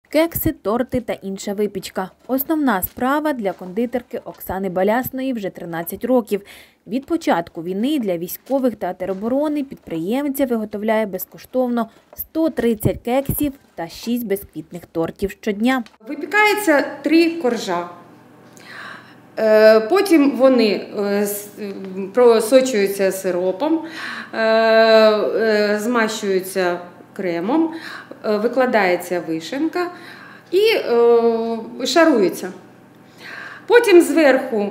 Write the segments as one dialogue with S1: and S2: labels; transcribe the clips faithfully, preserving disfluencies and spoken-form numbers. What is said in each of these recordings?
S1: Кекси, торти та інша випічка – основна справа для кондитерки Оксани Балясної вже тринадцять років. Від початку війни для військових та тероборони підприємиця виготовляє безкоштовно сто тридцять кексів та шість бісквітних тортів щодня.
S2: Випікається три коржа. Потім вони просочуються сиропом, змащуються кремом, викладається вишенька і шарується. Потім зверху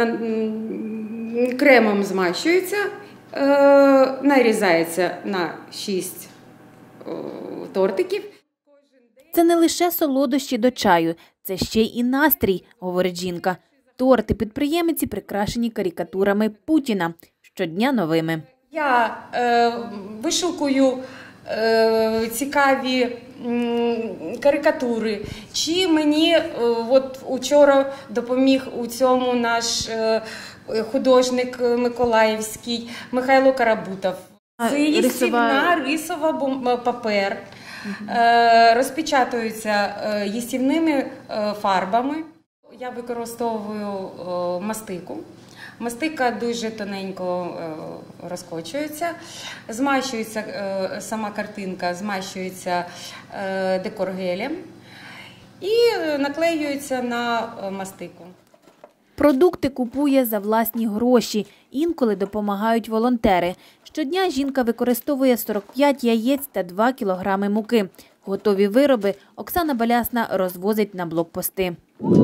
S2: кремом змащується, нарізається на шість тортиків.
S1: Це не лише солодощі до чаю, це ще й настрій, говорить жінка. Торти підприємиці прикрашені карикатурами Путіна, щодня новими.
S2: Я е, вишукую е, цікаві м, карикатури. Чи мені е, от учора допоміг у цьому наш е, художник миколаївський Михайло Карабутов. Це їстівна рисова папер, е, розпечатується е, їстівними е, фарбами. Я використовую мастику. Мастика дуже тоненько розкочується, змащується сама картинка, змащується декор гелем і наклеюється на мастику.
S1: Продукти купує за власні гроші, інколи допомагають волонтери. Щодня жінка використовує сорок п'ять яєць та два кілограми муки. Готові вироби Оксана Балясна розвозить на блокпости.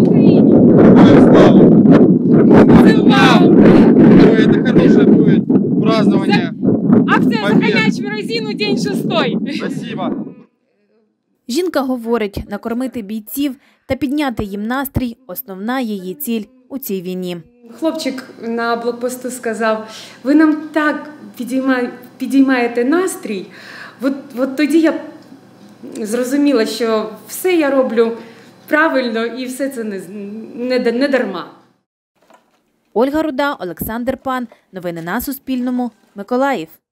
S3: Это хорошее будет празднование.
S4: Акция «Захомячь в резину» день шестой.
S3: Спасибо.
S1: Жінка говорить, накормити бійців та підняти їм настрій – основна її ціль у цій війні.
S2: Хлопчик на блокпосту сказав, ви нам так підіймаєте настрій. От, от тоді я зрозуміла, що все я роблю правильно і все це не, не, не дарма.
S1: Ольга Руда, Олександр Пан. Новини на Суспільному. Миколаїв.